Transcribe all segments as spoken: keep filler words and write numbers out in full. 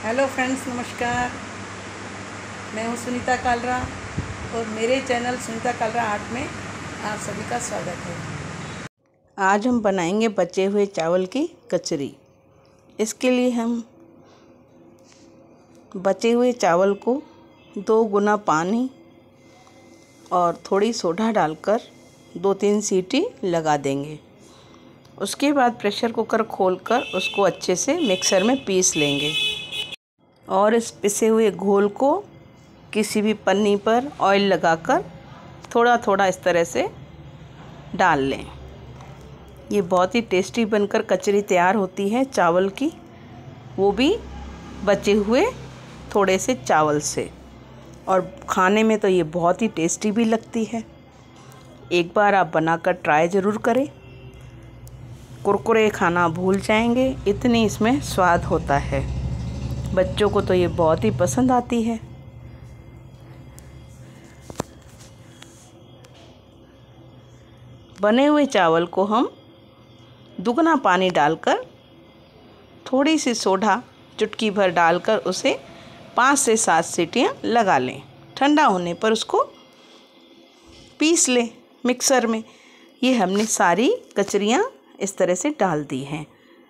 Hello friends, नमस्कार। मैं हूँ सुनीता कालरा और मेरे चैनल सुनीता कालरा आर्ट में आप सभी का स्वागत है। आज हम बनाएंगे बचे हुए चावल की कचरी। इसके लिए हम बचे हुए चावल को दो गुना पानी और थोड़ी सोडा डालकर दो तीन सीटी लगा देंगे। उसके बाद प्रेशर कुकर खोलकर उसको अच्छे से मिक्सर में पीस लेंगे और इस पिसे हुए घोल को किसी भी पन्नी पर ऑयल लगाकर थोड़ा थोड़ा इस तरह से डाल लें। ये बहुत ही टेस्टी बनकर कचरी तैयार होती है चावल की, वो भी बचे हुए थोड़े से चावल से, और खाने में तो ये बहुत ही टेस्टी भी लगती है। एक बार आप बनाकर ट्राई ज़रूर करें। कुरकुरे खाना भूल जाएंगे, इतनी इसमें स्वाद होता है। बच्चों को तो ये बहुत ही पसंद आती है। बने हुए चावल को हम दुगना पानी डालकर थोड़ी सी सोडा चुटकी भर डालकर उसे पाँच से सात सीटियाँ लगा लें। ठंडा होने पर उसको पीस लें मिक्सर में। ये हमने सारी कचरियाँ इस तरह से डाल दी हैं।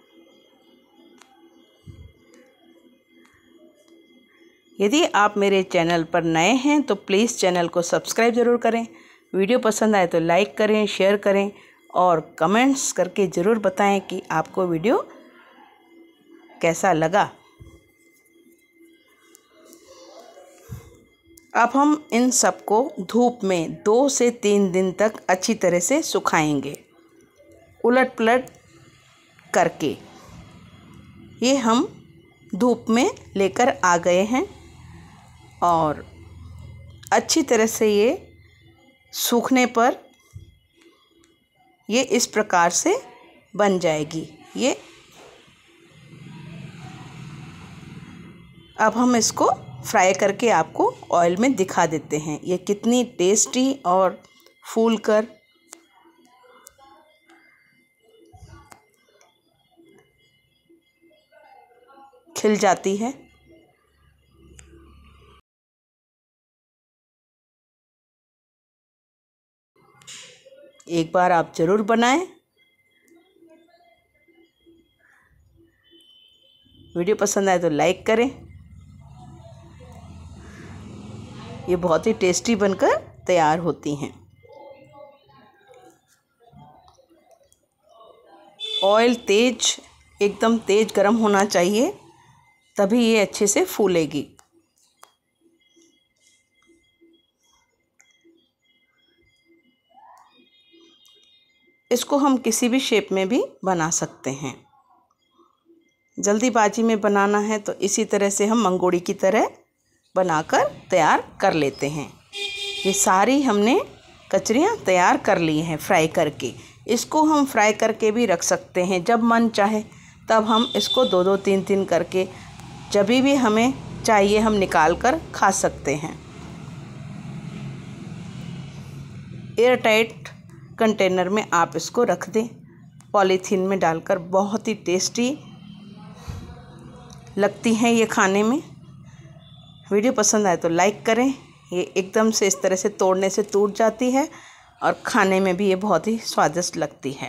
यदि आप मेरे चैनल पर नए हैं तो प्लीज़ चैनल को सब्सक्राइब ज़रूर करें। वीडियो पसंद आए तो लाइक करें, शेयर करें और कमेंट्स करके ज़रूर बताएं कि आपको वीडियो कैसा लगा। अब हम इन सबको धूप में दो से तीन दिन तक अच्छी तरह से सुखाएंगे, उलट पलट करके। ये हम धूप में लेकर आ गए हैं और अच्छी तरह से ये सूखने पर ये इस प्रकार से बन जाएगी। ये अब हम इसको फ्राई करके आपको ऑयल में दिखा देते हैं। ये कितनी टेस्टी और फूलकर खिल जाती है। एक बार आप ज़रूर बनाएं। वीडियो पसंद आए तो लाइक करें। ये बहुत ही टेस्टी बनकर तैयार होती हैं। ऑयल तेज एकदम तेज गरम होना चाहिए, तभी ये अच्छे से फूलेगी। इसको हम किसी भी शेप में भी बना सकते हैं। जल्दीबाजी में बनाना है तो इसी तरह से हम मंगोड़ी की तरह बनाकर तैयार कर लेते हैं। ये सारी हमने कचरियाँ तैयार कर ली हैं फ्राई करके। इसको हम फ्राई करके भी रख सकते हैं, जब मन चाहे तब हम इसको दो दो तीन तीन करके जब भी हमें चाहिए हम निकाल कर खा सकते हैं। एयर टाइट कंटेनर में आप इसको रख दें, पॉलीथीन में डालकर। बहुत ही टेस्टी लगती हैं ये खाने में। वीडियो पसंद आए तो लाइक करें। ये एकदम से इस तरह से तोड़ने से टूट जाती है और खाने में भी ये बहुत ही स्वादिष्ट लगती है।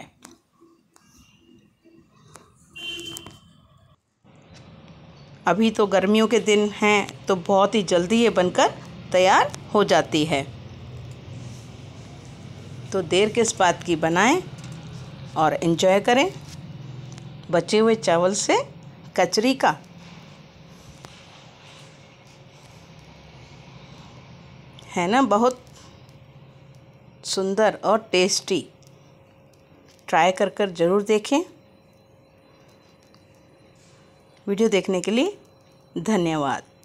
अभी तो गर्मियों के दिन हैं तो बहुत ही जल्दी ये बनकर तैयार हो जाती है। तो देर किस बात की, बनाएं और एंजॉय करें बचे हुए चावल से कचरी का। है ना बहुत सुंदर और टेस्टी। ट्राई कर कर ज़रूर देखें। वीडियो देखने के लिए धन्यवाद।